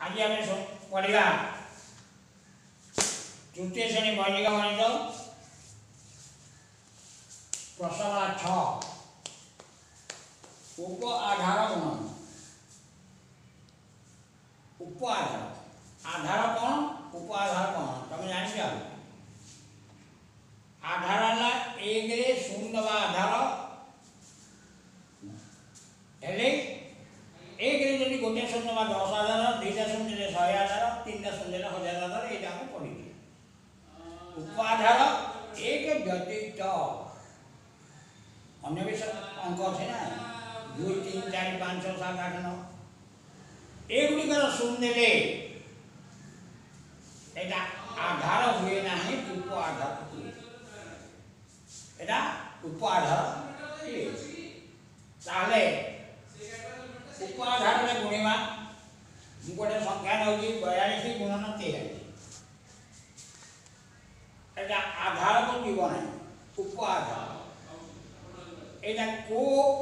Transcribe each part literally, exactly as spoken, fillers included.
आज आम पढ़ा तृतीय श्रेणी बहिका गणित प्रश्न छ उप आधार गुणन। उप आधार आधार कौन उप आधार कौन तुम जान आधार है एक रे शून्य दबा आधार हेले एक रे जदि गोटे शून्य दबा दस आधार दुईटा शून्य शहे आधार तीन शून्य हजार आधार यहाँ आम पढ़ी उप आधार एक व्यतीत अन्य भी अंक अच्छे ना दुई तीन चार पाँच छः सात आठ नौ एगुड़िकर शून्य ले एटा आधार हुए ना उप आधार हुए एटा उप आधार ताहले उप आधार रे गुणिमा मु गोटे संख्या नउची बयालीस गुणन तेयालीस एटा आधार को जीवन है उप आधार एटा को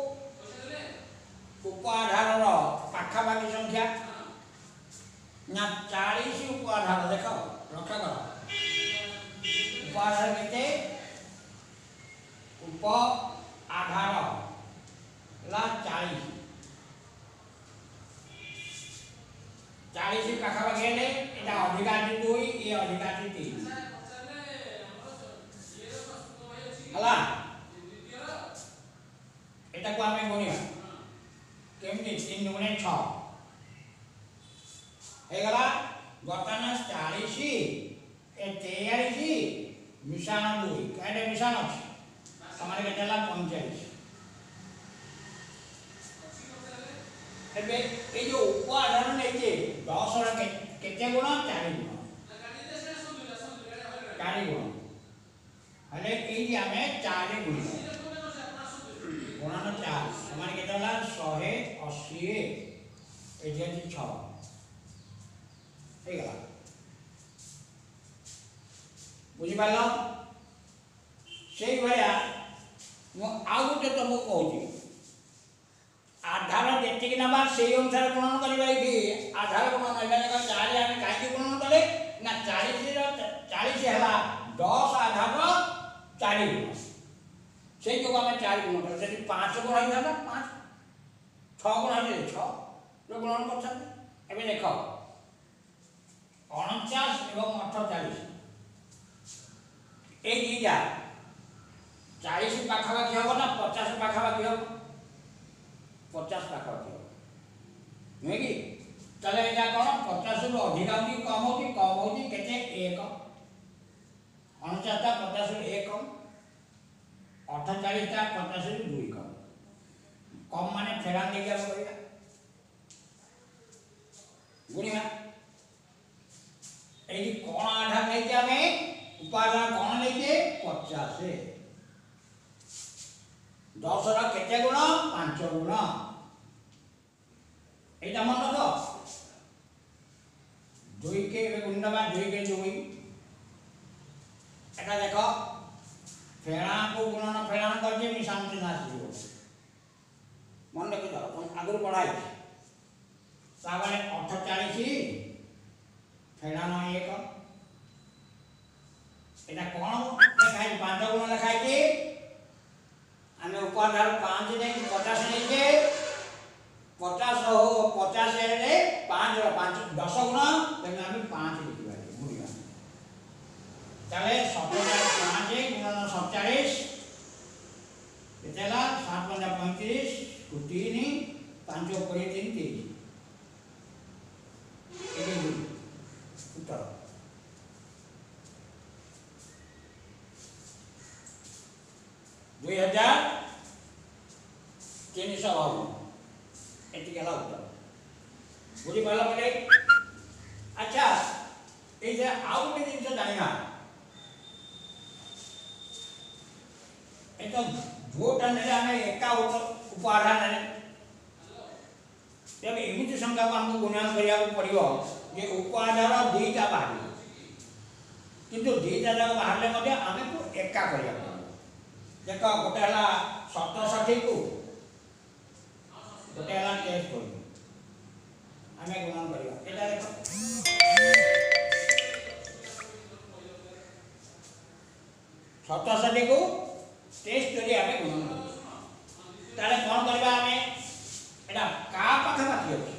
उप आधार रो पाखापाखि संख्या ना चालीस उप आधार देख रक्षा कर उप आधार केते उप आधार ला चालीस चालीस पाखापाखि हेले एटा अधिकारी दुई ये अधिकारी तीन हला एटा को आमे गुणिया केमती तीन गुणे छ हे गला वर्तमान चालीस ए तेयालीस मिशान दुई काटे मिशान अछि हमारे केते ला पैंतालीस एबे ए जो उप आधार नै जे दस रा केते गुण चार गुण चार गुण हले ए जे आमे चार गुण गुणन चार हमारे केते ला सौ अस्सी ए जे छ हे गला बुझी पालो से भया मु आउ गोटे तुमको कहूँ आधार जेतिक नबा से अनुसार गुणन करबा कि आधार गुणन एबे चार आमे काई गुणन कले ना चालीस चालीस हला दस आधार चार गुण से जो आमे चार गुण कर जदि पाँच गुण होई था पाँच छह गुण होई छह जो गुणन करछन एबे देखो उनचास एवं अड़तालीस ए दीजा चालीस पाखापाखि हम ना पचास पाखापाखि हम पचास पाखापाखि हम नुहे कि ताले एटा कौन पचास रु अधिक होती कम होती कम होती केते एक उनचास टा पचास रु एक कम अड़तालीस टा पचास रु दुई कम कम माने फेरान दे के बोलिया गुणिया ए कौन आधार नहीं के हमें उपादान कौन नहीं के पचास दस रा केते गुण पाँच गुण एटा मन रख दुई के गुणवा दुई के दुई एटा देखो फेणा को गुणन फेणा करके मिशान से नास दियो मन रख जाओ तुम आगु पढ़ाई साबने अड़तालीस फेणा न एक एटा कोन लिखाई पाँच गुण लिखाई के आमे उपाधार पाँच नहीं पचास नहीं के पचास हो पचास रे पाँच पाँच दस गुण तेने आमे पाँच लिखिबा गुणिया ताले सत्तर पाँच गुणन सैंतालीस एतेला सात पंजा पैंतीस को तीन पाँच ऊपर तीन तीन एके उत्तर दुई हजार तीन सौ बावन एटी गला उत्तर बुझी पाला पड़े। अच्छा ये जे आउ के दिन से जानिना ए तो वोट ने हमें एका उपाधार ने जब एमिति संख्या को हमको गुणन करिया पड़ियो जे उपाधार दुईटा बाहर किंतु दुईटा जगह बाहरले मध्ये आमे को एका करिया देखो गोटे हला सतसठी को गोटे हला तेस्तरी आमे गुणन करिया एटा देखो सतसठी को तेस्तरी आमे गुणन करिया ताले कोन करबा आमे एटा का पाखा पाखी अछि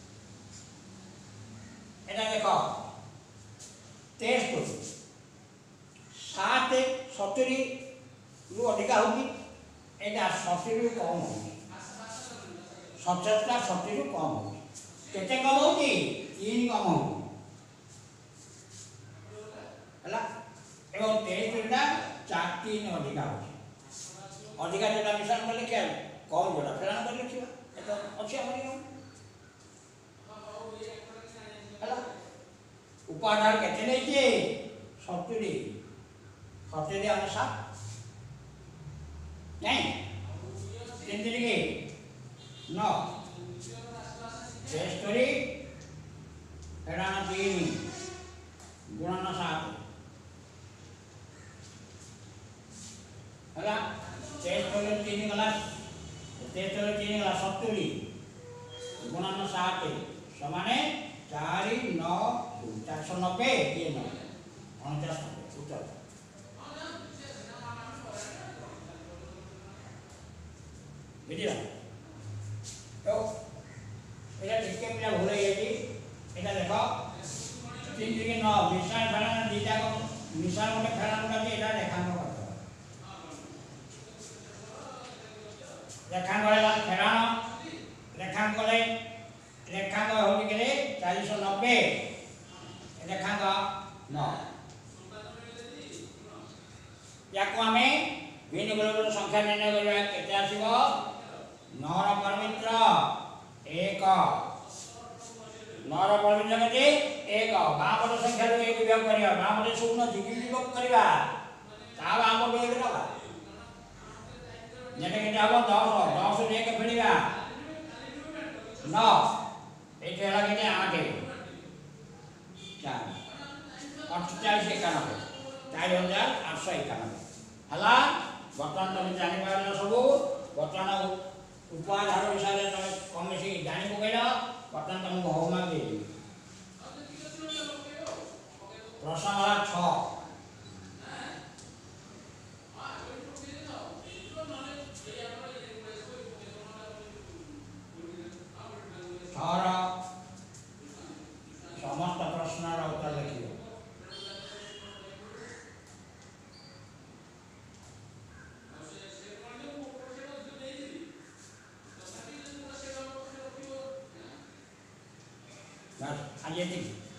एटा देखो तेस्तरी सात सत्तरी रु अधिका होगी एटा सत्तरी रु कम होगी सतसठटा सत्तरी रु कम होगी केते कम होगी तीन कम होगी हला एवं तेस्तरीटा चार तीन अधिका होगी अधिका जेटा मिश्रण कर लिखिया कम जोटा फेरान कर लिखिया एटा अछि हमर नियम हला उपाधार केते नै जे सत्तरी सत्तरी हम सात नहीं तीन दिन के नौ तेस्तरी फेरान तीन गुणन सात हला तेस्तरी तीन गला तेस्तरी तीन गला सत्तरी गुणन सात समाने चार नौ चार सौ नब्बे ये नौ उनचास उत्तर बुझिला तो एटा ठीक पिला भूल गई छी एटा देखो तीन दिन नौ मिश्रण फेरान दीटा को मिश्रण में फेरान का एटा रेखांक करतो रेखांक वाला फेरान रेखांक ले रेखांक होगी के चार सौ नब्बे रेखांक नौ याको हमें भिन्न गुणन संख्या निर्णय करबा केते आसीबो नौ र परमित्र एक नौ र परमित्र केते एक बापट संख्या रो एक विभाग करिया बापट शून्य दिगि विभाग करिया ता बापट एक दबा जेटे केते आबो दस दस रे एक फेडिबा नौ एते हला केते आठ चार अड़तालीस इक्यानवे चार हजार आठ सौ इक्यानवे हला बर्तमान तुम जानि पारल सब बर्तमान उपाधार हिसाब से तुम कम से जानि पकैल बर्तमान तुमको होमवर्क दे दी प्रश्न वाला छह छह समस्त प्रश्न उत्तर लिखिए आज ये